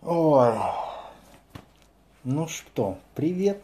Ой, ну что, привет.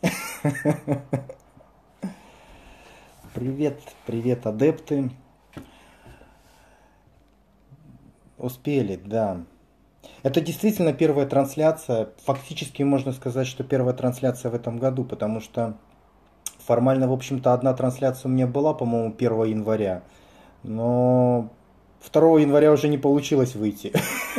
Привет, привет, адепты. Успели, да. Это действительно первая трансляция. Фактически можно сказать, что первая трансляция в этом году, потому что формально, в общем-то, одна трансляция у меня была, по-моему, 1 января. Но 2 января уже не получилось выйти.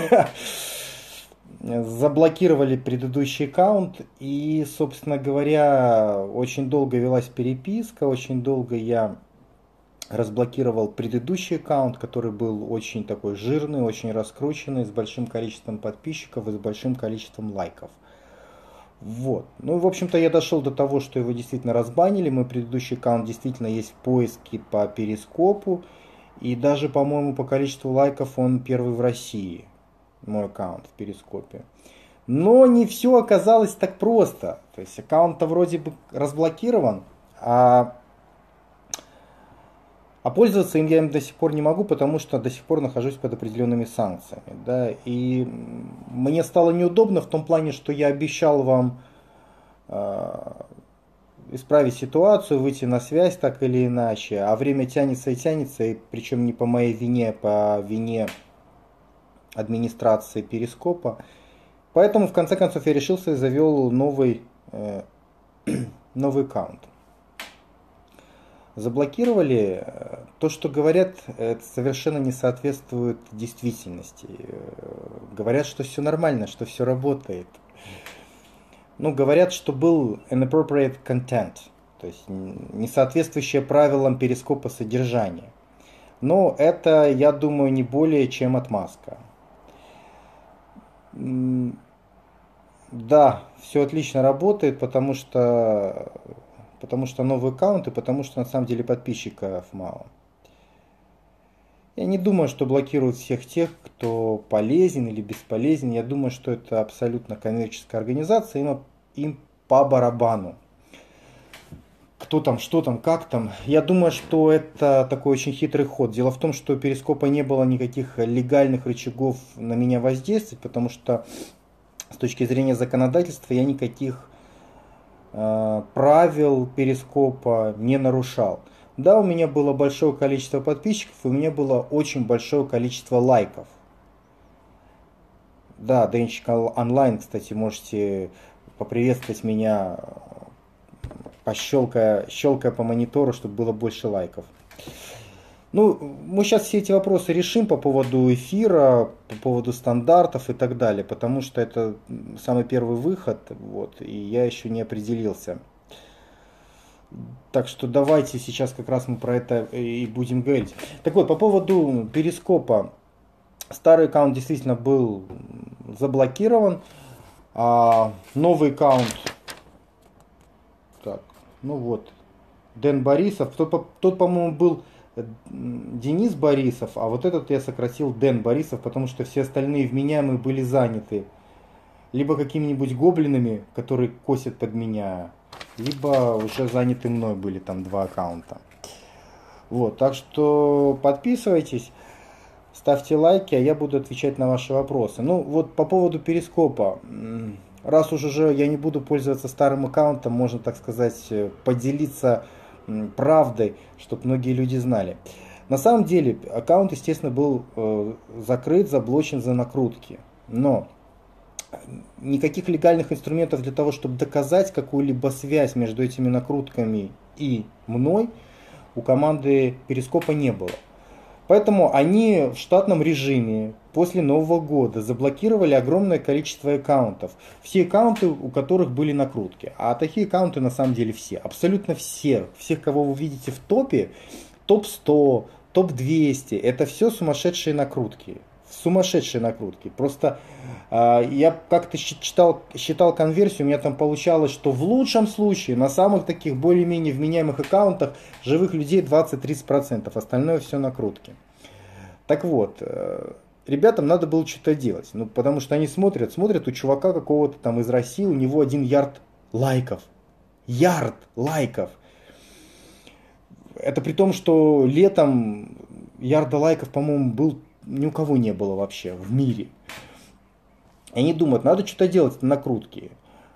Заблокировали предыдущий аккаунт и, собственно говоря, очень долго велась переписка, очень долго я разблокировал предыдущий аккаунт, который был очень такой жирный, очень раскрученный, с большим количеством подписчиков и с большим количеством лайков. Вот. Ну, в общем-то, я дошел до того, что его действительно разбанили. Мой предыдущий аккаунт действительно есть в поиске по перископу. И даже, по-моему, по количеству лайков он первый в России. Мой аккаунт в перископе. Но не все оказалось так просто. То есть аккаунт-то вроде бы разблокирован, а пользоваться им я им до сих пор не могу, потому что до сих пор нахожусь под определенными санкциями. Да? И мне стало неудобно в том плане, что я обещал вам исправить ситуацию, выйти на связь так или иначе, а время тянется и тянется, и причем не по моей вине, по вине администрации Перископа. Поэтому в конце концов я решился и завел новый аккаунт. Заблокировали. То, что говорят, это совершенно не соответствует действительности. Говорят, что все нормально, что все работает. Ну, говорят, что был inappropriate content, то есть несоответствующее правилам перископа содержание. Но это, я думаю, не более чем отмазка. Да, все отлично работает, потому что новый аккаунт и потому что на самом деле подписчиков мало. Я не думаю, что блокируют всех тех, кто полезен или бесполезен. Я думаю, что это абсолютно коммерческая организация, им по барабану. Кто там, что там, как там. Я думаю, что это такой очень хитрый ход. Дело в том, что у Перископа не было никаких легальных рычагов на меня воздействовать, потому что с точки зрения законодательства я никаких правил Перископа не нарушал. Да, у меня было большое количество подписчиков, и у меня было очень большое количество лайков. Да, Денчик онлайн, кстати, можете поприветствовать меня, щелкая по монитору, чтобы было больше лайков. Ну, мы сейчас все эти вопросы решим по поводу эфира, по поводу стандартов и так далее, потому что это самый первый выход, вот, и я еще не определился. Так что давайте сейчас как раз мы про это и будем говорить. Так вот, по поводу перископа. Старый аккаунт действительно был заблокирован, а новый аккаунт, так, ну вот, Дэн Борисов, тот по-моему, был Денис Борисов, а вот этот я сократил Дэн Борисов, потому что все остальные вменяемые были заняты либо какими-нибудь гоблинами, которые косят под меня, либо уже заняты мной были там 2 аккаунта. Вот, так что подписывайтесь, ставьте лайки, а я буду отвечать на ваши вопросы. Ну вот по поводу перископа. Раз уж уже я не буду пользоваться старым аккаунтом, можно так сказать поделиться правдой, чтобы многие люди знали. На самом деле аккаунт, естественно, был закрыт, заблочен за накрутки. Но никаких легальных инструментов для того, чтобы доказать какую-либо связь между этими накрутками и мной, у команды Перископа не было. Поэтому они в штатном режиме после Нового года заблокировали огромное количество аккаунтов. Все аккаунты, у которых были накрутки. А такие аккаунты на самом деле все. Абсолютно все. Всех, кого вы видите в топе, топ-100, топ-200, это все сумасшедшие накрутки. Сумасшедшие накрутки. Просто я как-то считал конверсию, у меня там получалось, что в лучшем случае на самых таких более-менее вменяемых аккаунтах живых людей 20-30%, остальное все накрутки. Так вот, ребятам надо было что-то делать, ну, потому что они смотрят у чувака какого-то там из России, у него 1 ярд лайков. Ярд лайков. Это при том, что летом ярда лайков, по-моему, был ни у кого не было вообще в мире. И они думают, надо что-то делать, это накрутки.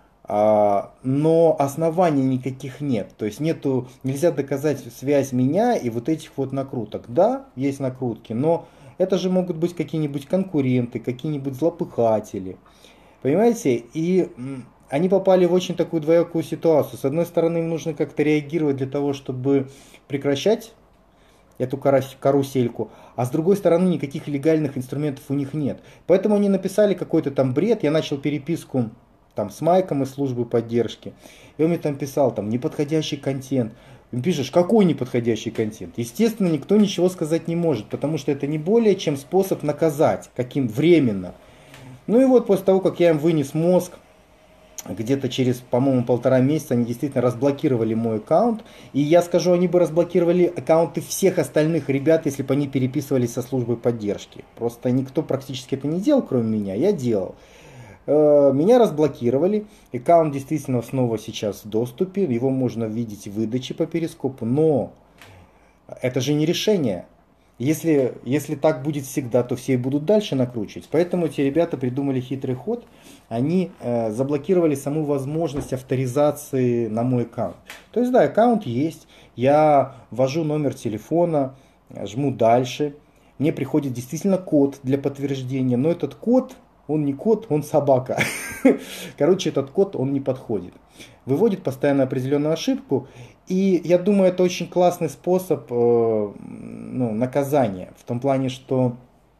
Но оснований никаких нет. То есть нельзя доказать связь меня и вот этих вот накруток. Да, есть накрутки, но это же могут быть какие-нибудь конкуренты, какие-нибудь злопыхатели. Понимаете? И они попали в очень такую двоякую ситуацию. С одной стороны, им нужно как-то реагировать для того, чтобы прекращать эту карусельку, а с другой стороны, никаких легальных инструментов у них нет. Поэтому они написали какой-то там бред, я начал переписку там с Майком из службы поддержки, и он мне там писал, там, неподходящий контент. Ты пишешь, какой неподходящий контент? Естественно, никто ничего сказать не может, потому что это не более чем способ наказать, каким временно. Ну и вот после того, как я им вынес мозг, где-то через, по-моему, 1,5 месяца они действительно разблокировали мой аккаунт. И я скажу, они бы разблокировали аккаунты всех остальных ребят, если бы они переписывались со службой поддержки. Просто никто практически это не делал, кроме меня. Я делал. Меня разблокировали. Аккаунт действительно снова сейчас в доступе. Его можно видеть в выдаче по перископу. Но это же не решение. Если так будет всегда, то все и будут дальше накручивать. Поэтому эти ребята придумали хитрый ход. Они заблокировали саму возможность авторизации на мой аккаунт. То есть да, аккаунт есть. Я ввожу номер телефона, жму дальше. Мне приходит действительно код для подтверждения. Но этот код, он не код, он собака. Короче, этот код, он не подходит. Выводит постоянно определенную ошибку. И я думаю, это очень классный способ наказания. В том плане, что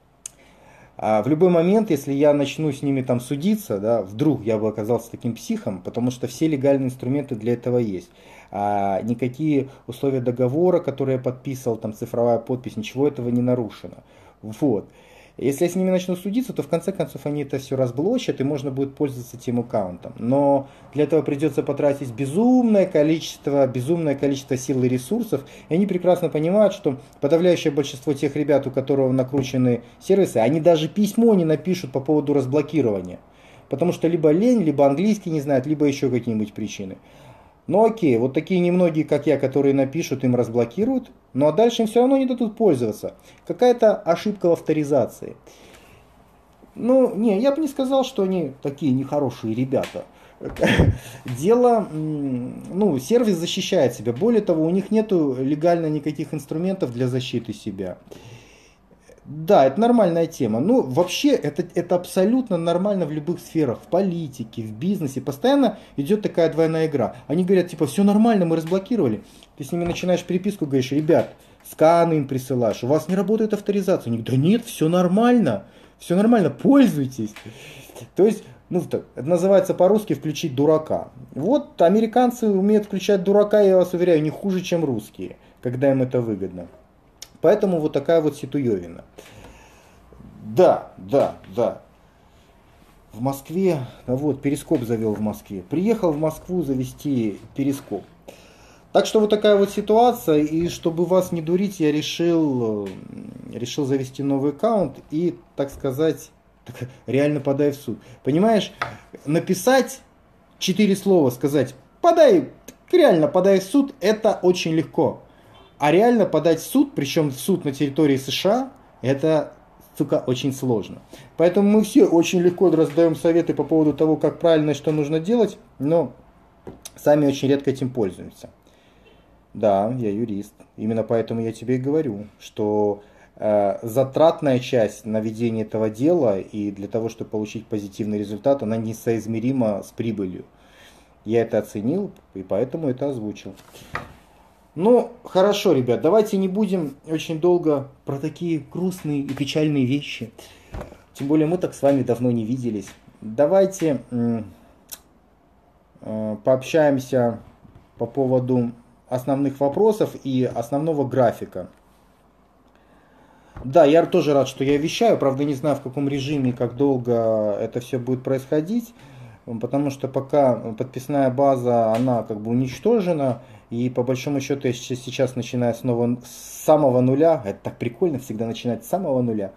в любой момент, если я начну с ними там судиться, да, вдруг я бы оказался таким психом, потому что все легальные инструменты для этого есть. Никакие условия договора, которые я подписывал, там цифровая подпись, ничего этого не нарушено. Вот. Если я с ними начну судиться, то в конце концов они это все разблочат и можно будет пользоваться тем аккаунтом. Но для этого придется потратить безумное количество сил и ресурсов. И они прекрасно понимают, что подавляющее большинство тех ребят, у которых накручены сервисы, они даже письмо не напишут по поводу разблокирования. Потому что либо лень, либо английский не знают, либо еще какие-нибудь причины. Ну окей, вот такие немногие, как я, которые напишут, им разблокируют, ну а дальше им все равно не дадут пользоваться. Какая-то ошибка в авторизации. Ну, не, я бы не сказал, что они такие нехорошие ребята. Дело, сервис защищает себя. Более того, у них нету легально никаких инструментов для защиты себя. Да, это нормальная тема. Ну, вообще, это абсолютно нормально в любых сферах. В политике, в бизнесе. Постоянно идет такая двойная игра. Они говорят, типа, все нормально, мы разблокировали. Ты с ними начинаешь переписку, говоришь, ребят, сканы им присылаешь, у вас не работает авторизация. Они говорят, да нет, все нормально, пользуйтесь. То есть, это называется по-русски включить дурака. Вот американцы умеют включать дурака, я вас уверяю, не хуже, чем русские, когда им это выгодно. Поэтому вот такая вот ситуевина. Да. В Москве, вот, перископ завел в Москве. Приехал в Москву завести перископ. Так что вот такая вот ситуация. И чтобы вас не дурить, я решил завести новый аккаунт и, так сказать, реально подай в суд. Понимаешь, написать 4 слова, сказать, реально подай в суд, это очень легко. А реально подать в суд, причем в суд на территории США, это, очень сложно. Поэтому мы все очень легко раздаем советы по поводу того, как правильно и что нужно делать, но сами очень редко этим пользуемся. Да, я юрист. Именно поэтому я тебе и говорю, что затратная часть на ведение этого дела и для того, чтобы получить позитивный результат, она несоизмерима с прибылью. Я это оценил и поэтому это озвучил. Ну, хорошо, ребят, давайте не будем очень долго про такие грустные и печальные вещи. Тем более мы так с вами давно не виделись. Давайте пообщаемся по поводу основных вопросов и основного графика. Да, я тоже рад, что я вещаю, правда не знаю в каком режиме, как долго это все будет происходить, потому что пока подписная база, она как бы уничтожена. И по большому счету я сейчас начинаю снова с самого нуля. Это так прикольно, всегда начинать с самого нуля.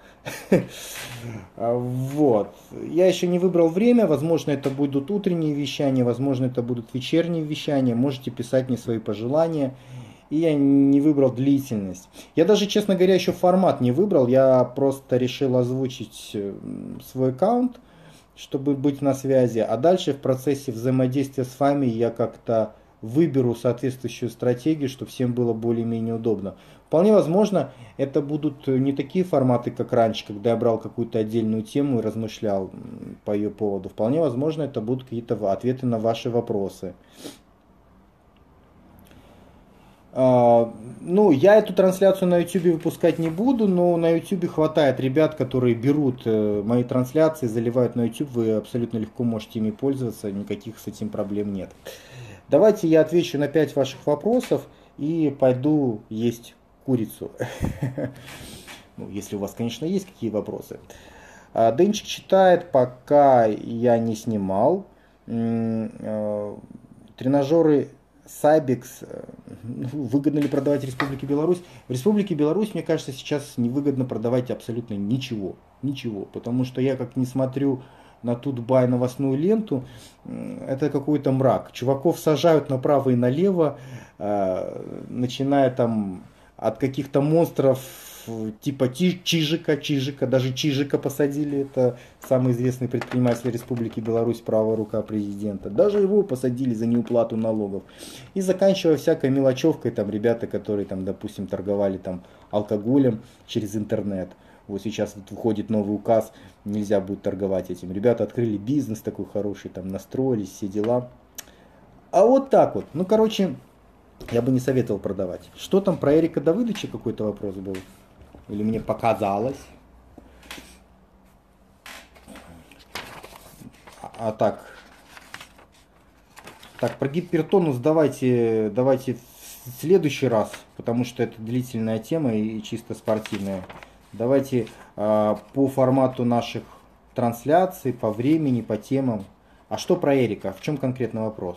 Вот. Я еще не выбрал время. Возможно, это будут утренние вещания, возможно, это будут вечерние вещания. Можете писать мне свои пожелания. И я не выбрал длительность. Я даже, честно говоря, еще формат не выбрал. Я просто решил озвучить свой аккаунт, чтобы быть на связи, а дальше в процессе взаимодействия с вами я как-то выберу соответствующую стратегию, чтобы всем было более-менее удобно. Вполне возможно, это будут не такие форматы, как раньше, когда я брал какую-то отдельную тему и размышлял по ее поводу. Вполне возможно, это будут какие-то ответы на ваши вопросы. Ну, я эту трансляцию на YouTube выпускать не буду, но на YouTube хватает ребят, которые берут мои трансляции, заливают на YouTube, вы абсолютно легко можете ими пользоваться, никаких с этим проблем нет. Давайте я отвечу на 5 ваших вопросов и пойду есть курицу. Ну, если у вас, конечно, есть какие вопросы. Денчик читает, пока я не снимал. Тренажеры Сайбекс, выгодно ли продавать в Республике Беларусь? В Республике Беларусь, мне кажется, сейчас невыгодно продавать абсолютно ничего. Ничего. Потому что я как не смотрю на Тутбай новостную ленту, это какой-то мрак. Чуваков сажают направо и налево, начиная там от каких-то монстров типа Чижика, даже Чижика посадили, это самый известный предприниматель Республики Беларусь, правая рука президента. Даже его посадили за неуплату налогов. И заканчивая всякой мелочевкой, там ребята, которые там, допустим, торговали там алкоголем через интернет. Вот сейчас вот выходит новый указ, нельзя будет торговать этим. Ребята открыли бизнес такой хороший, там настроились, все дела. А вот так вот. Ну, короче, я бы не советовал продавать. Что там про Эрика Давыдовича какой-то вопрос был? Или мне показалось? Так, про гипертонус давайте в следующий раз, потому что это длительная тема и чисто спортивная. Давайте по формату наших трансляций, по времени, по темам. А что про Эрика? В чем конкретно вопрос?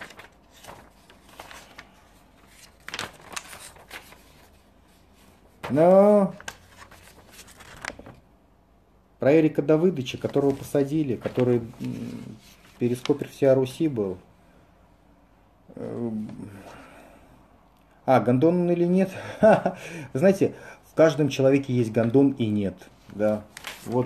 Но про Эрика Давыдовича, которого посадили, который перископер всея Руси был. Гондон он или нет? Вы знаете, в каждом человеке есть гондон и нет. Да. Вот.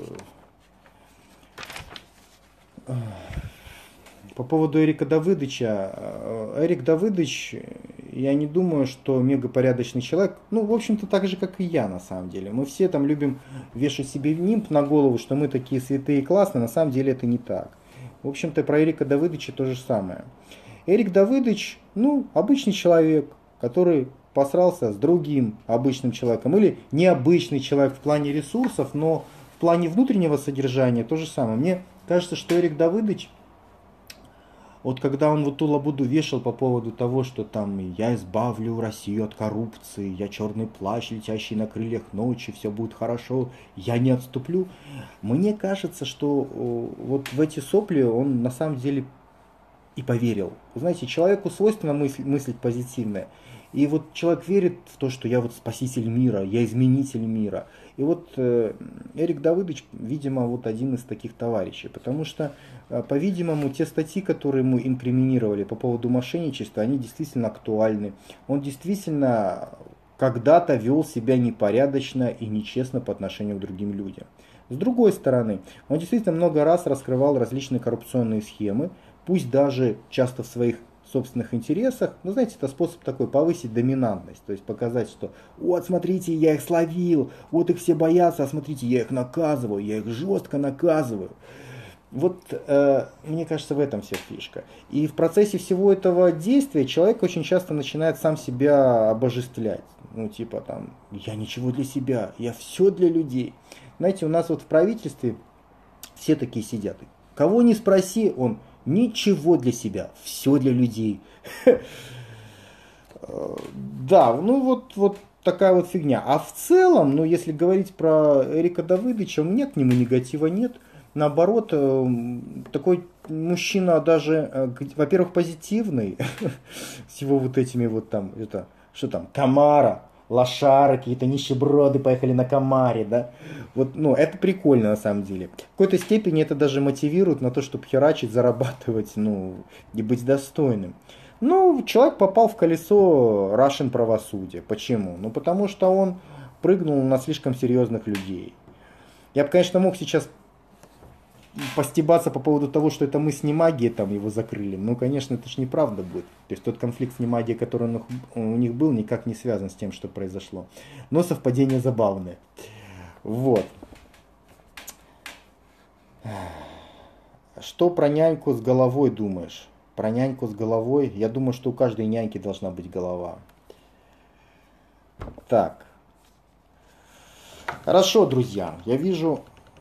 По поводу Эрика Давыдовича. Эрик Давыдович, я не думаю, что мегапорядочный человек. Ну, в общем-то, так же, как и я, на самом деле. Мы все там любим вешать себе нимб на голову, что мы такие святые и классные. На самом деле это не так. В общем-то, про Эрика Давыдовича то же самое. Эрик Давыдович, обычный человек, который посрался с другим обычным человеком. Или необычный человек в плане ресурсов, но в плане внутреннего содержания то же самое. Мне кажется, что Эрик Давыдович, вот когда он вот ту лабуду вешал по поводу того, что там я избавлю Россию от коррупции, я черный плащ, летящий на крыльях ночи, все будет хорошо, я не отступлю. Мне кажется, что вот в эти сопли он на самом деле и поверил. Вы знаете, человеку свойственно мыслить позитивное. И вот человек верит в то, что я вот спаситель мира, я изменитель мира. И вот Эрик Давыдович, видимо, вот один из таких товарищей. Потому что, по-видимому, те статьи, которые ему инкриминировали по поводу мошенничества, они действительно актуальны. Он действительно когда-то вел себя непорядочно и нечестно по отношению к другим людям. С другой стороны, он действительно много раз раскрывал различные коррупционные схемы, пусть даже часто в своих собственных интересах. Но знаете, это способ такой повысить доминантность, то есть показать, что вот смотрите, я их словил, вот их все боятся, а смотрите, я их наказываю, я их жестко наказываю. Вот мне кажется, в этом вся фишка. И в процессе всего этого действия человек очень часто начинает сам себя обожествлять. Ну типа там, я ничего для себя, я все для людей. Знаете, у нас вот в правительстве все такие сидят. Кого не спроси, он ничего для себя, все для людей. Да, вот такая вот фигня. А в целом, если говорить про Эрика Давыдовича, у меня к нему негатива нет. Наоборот, такой мужчина даже, во-первых, позитивный, с его вот этими вот там, что там, Камара, лошары, какие-то нищеброды поехали на Камаре, да. Вот, это прикольно на самом деле. В какой-то степени это даже мотивирует на то, чтобы херачить, зарабатывать, и быть достойным. Человек попал в колесо Russian правосудия. Почему? Потому что он прыгнул на слишком серьезных людей. Я бы, конечно, мог сейчас постебаться по поводу того, что это мы с Немагией там его закрыли. Ну, конечно, это ж неправда будет. То есть тот конфликт с Немагией, который у них был, никак не связан с тем, что произошло. Но совпадение забавное. Вот. Что про няньку с головой думаешь? Про няньку с головой? Я думаю, что у каждой няньки должна быть голова. Так. Хорошо, друзья. Я вижу,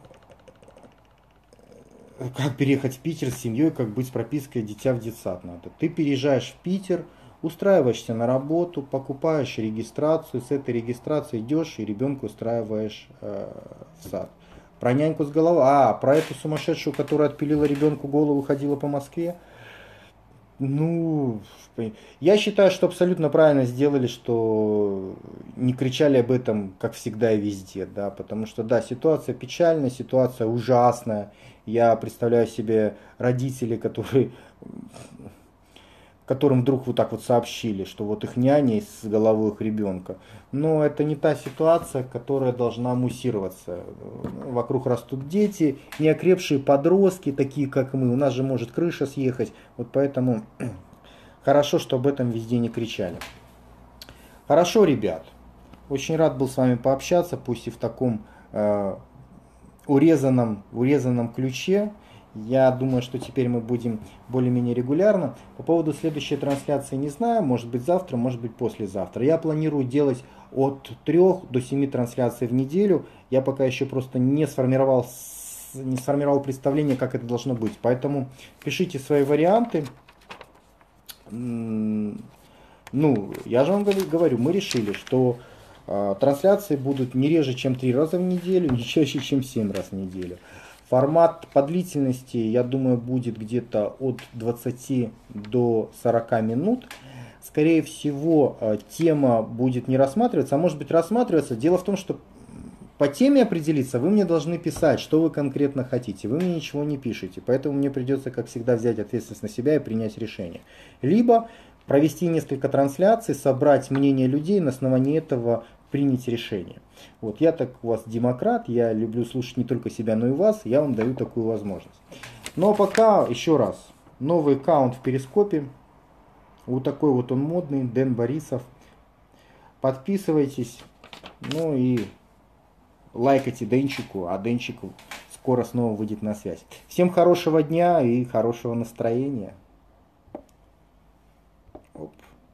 как переехать в Питер с семьей, как быть с пропиской дитя в детсад надо. Ты переезжаешь в Питер, устраиваешься на работу, покупаешь регистрацию, с этой регистрацией идешь и ребенка устраиваешь в сад. Про няньку с головой. Про эту сумасшедшую, которая отпилила ребенку голову, ходила по Москве. Ну, я считаю, что абсолютно правильно сделали, что не кричали об этом, как всегда и везде, да, потому что, да, ситуация печальная, ситуация ужасная. Я представляю себе родителей, которым вдруг вот так вот сообщили, что вот их няня с головой их ребенка. Но это не та ситуация, которая должна муссироваться. Вокруг растут дети, неокрепшие подростки, такие как мы. У нас же может крыша съехать. Вот поэтому хорошо, что об этом везде не кричали. Хорошо, ребят. Очень рад был с вами пообщаться, пусть и в таком урезанном ключе. Я думаю, что теперь мы будем более-менее регулярно. По поводу следующей трансляции не знаю, может быть завтра, может быть послезавтра. Я планирую делать от 3 до 7 трансляций в неделю. Я пока еще просто не сформировал представление, как это должно быть. Поэтому пишите свои варианты. Ну, я же вам говорю, мы решили, что трансляции будут не реже, чем 3 раза в неделю, не чаще, чем 7 раз в неделю. Формат по длительности, я думаю, будет где-то от 20 до 40 минут. Скорее всего, тема будет не рассматриваться, а может быть рассматриваться. Дело в том, что по теме определиться вы мне должны писать, что вы конкретно хотите. Вы мне ничего не пишете, поэтому мне придется, как всегда, взять ответственность на себя и принять решение. Либо провести несколько трансляций, собрать мнение людей, на основании этого принять решение. Вот я так у вас демократ, я люблю слушать не только себя, но и вас, я вам даю такую возможность. Но пока, еще раз, новый аккаунт в Перископе, вот такой вот он модный, Дэн Борисов. Подписывайтесь, ну и лайкайте Денчику, а Денчик скоро снова выйдет на связь. Всем хорошего дня и хорошего настроения. Оп.